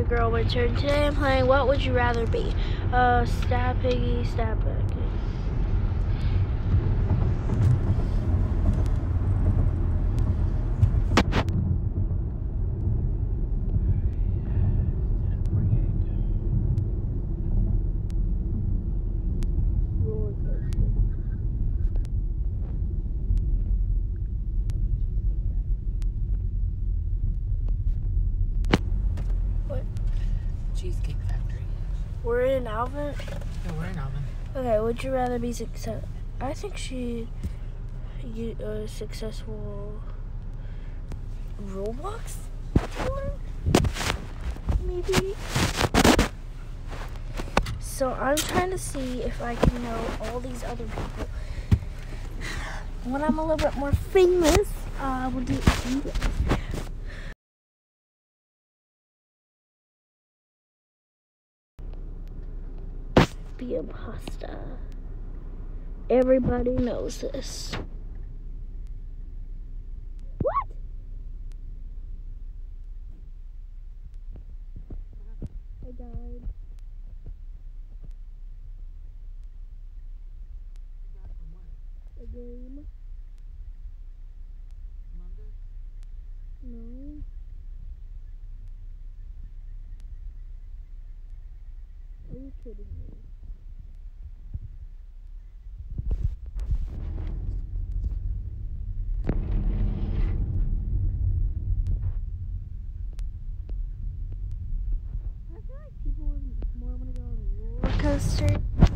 girl, my turn. Today I'm playing What Would You Rather Be? Stab Piggy, Stab Piggy. Cheesecake Factory. We're in Alvin? Yeah, we're in Alvin. Okay, would you rather be I think a successful Roblox dealer? Maybe? So I'm trying to see if I can know all these other people. When I'm a little bit more famous, I will do it with you guys. The imposter. Everybody knows this. What? I died. A game. No. Are you kidding me? I feel like people would more want to go on a roller coaster.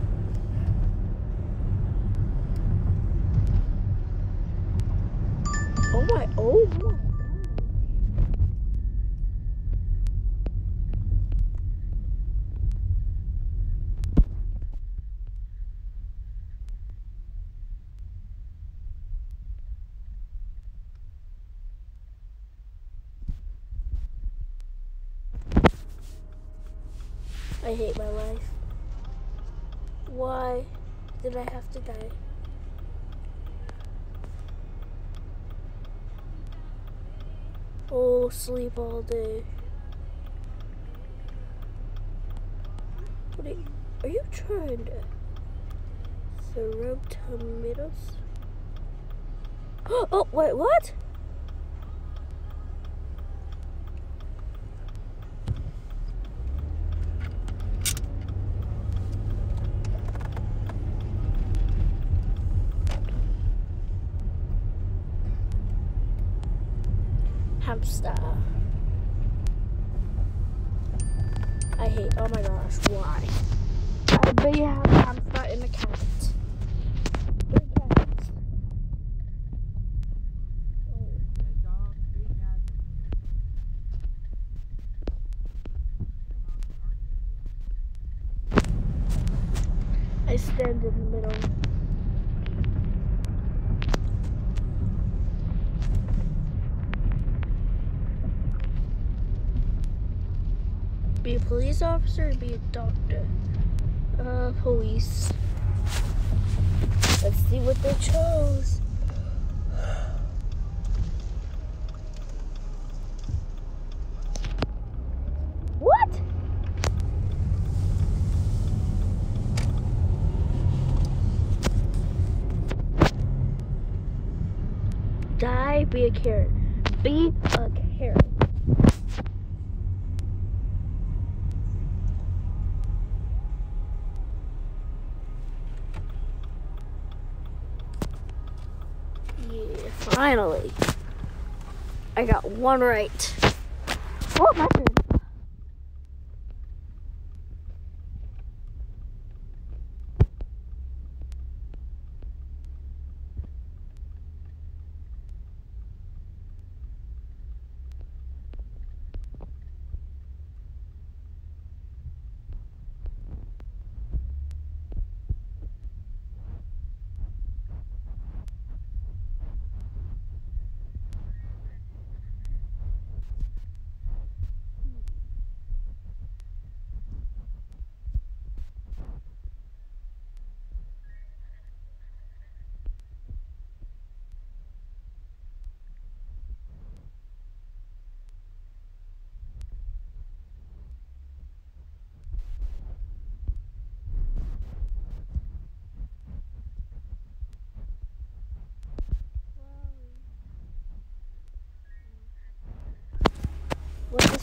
Oh my God. I hate my life. Why did I have to die? Oh, sleep all day. What are you trying to throw tomatoes? Oh, wait, what? Hamster. I hate, oh my gosh, why? I bet you have a hamster and a cat. I stand in the middle. Be a police officer or be a doctor? Police. Let's see what they chose. What? Die, be a carrot. Be a carrot. Yeah, finally. I got one right. Oh, my turn.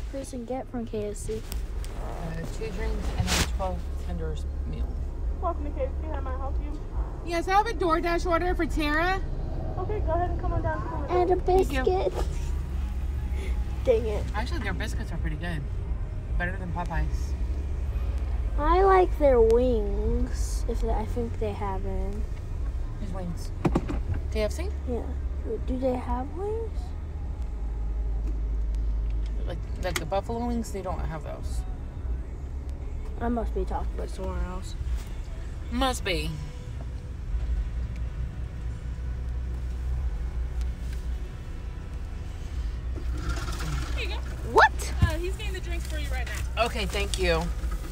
person get from KFC? 2 drinks and a 12 tenders meal. Welcome to KFC. How may I help you? Yes, I have a DoorDash order for Tara. Okay, go ahead and come on down to the window. And a biscuit. Dang it. Actually, their biscuits are pretty good. Better than Popeyes. I like their wings. I think they have them. These wings. KFC? Yeah. Do they have wings? Like the buffalo wings, they don't have those. I must be talking about somewhere else. Must be. Here you go. What? He's getting the drinks for you right now. Okay, thank you.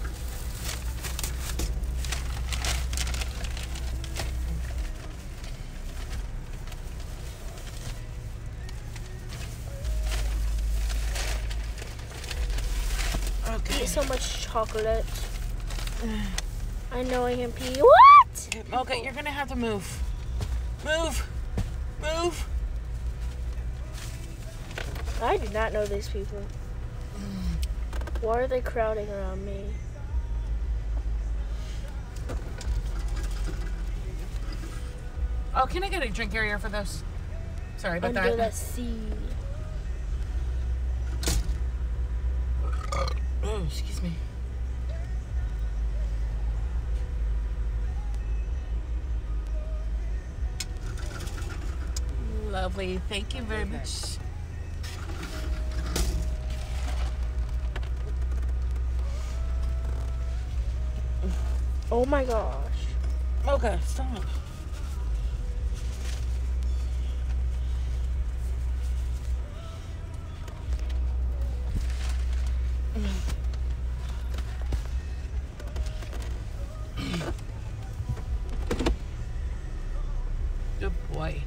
Okay. Eat so much chocolate. I know I can pee. What? Okay, you're gonna have to move. Move. Move. I do not know these people. Why are they crowding around me? Oh, can I get a drink area for those? Sorry about Under that. the sea. Oh, excuse me. Lovely. Thank you very much. Oh my gosh. Okay, stop. Good boy.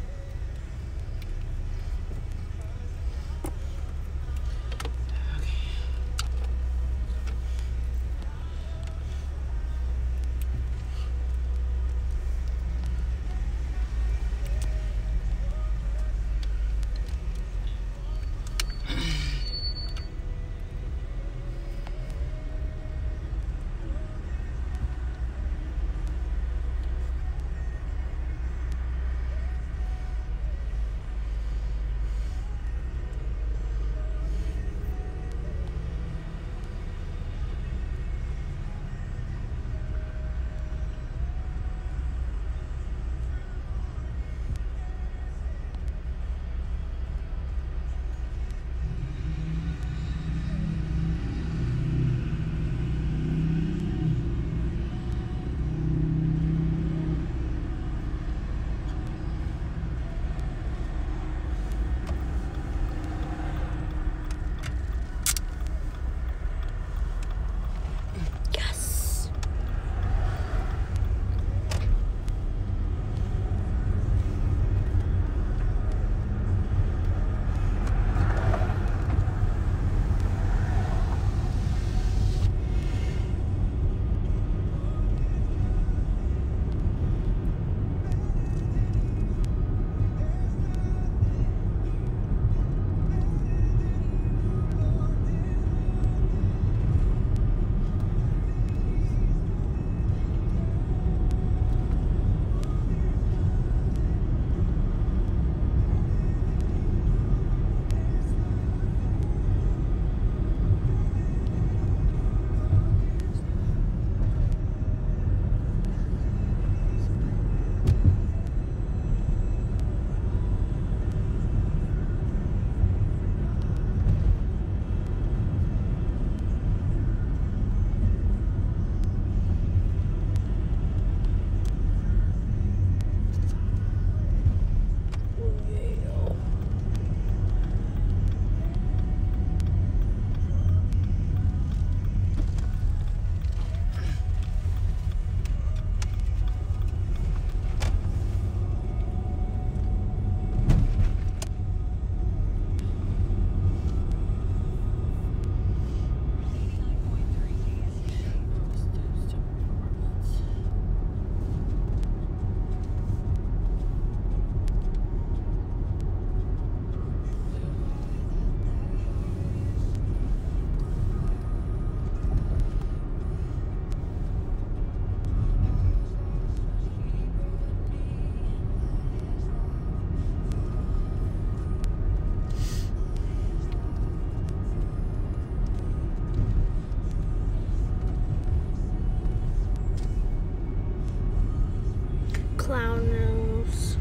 clown nose.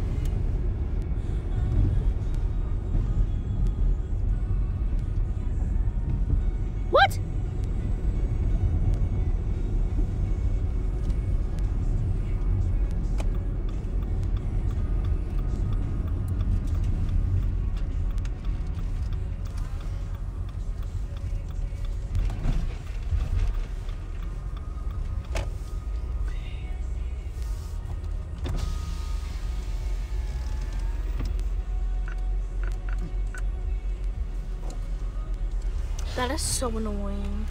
What? That is so annoying.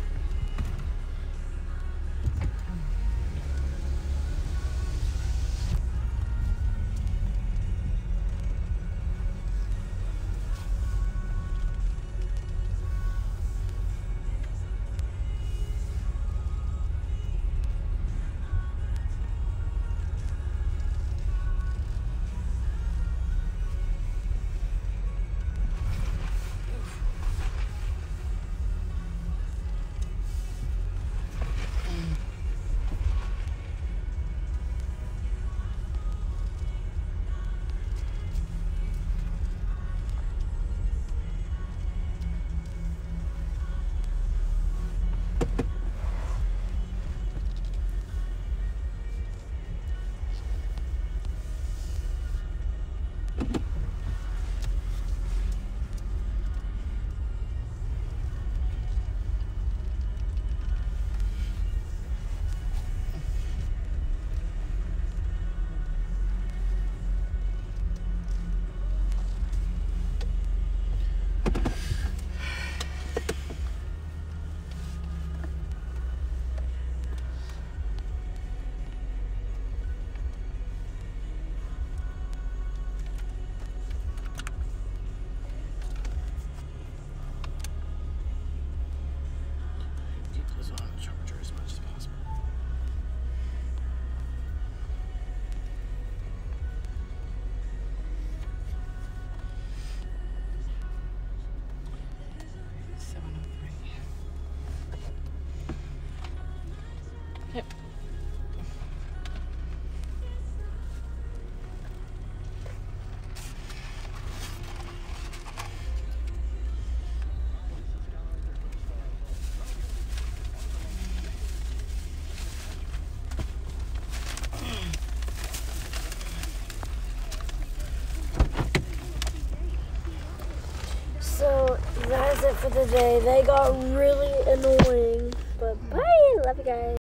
So that is it for today. They got really annoying, but bye. Love you guys.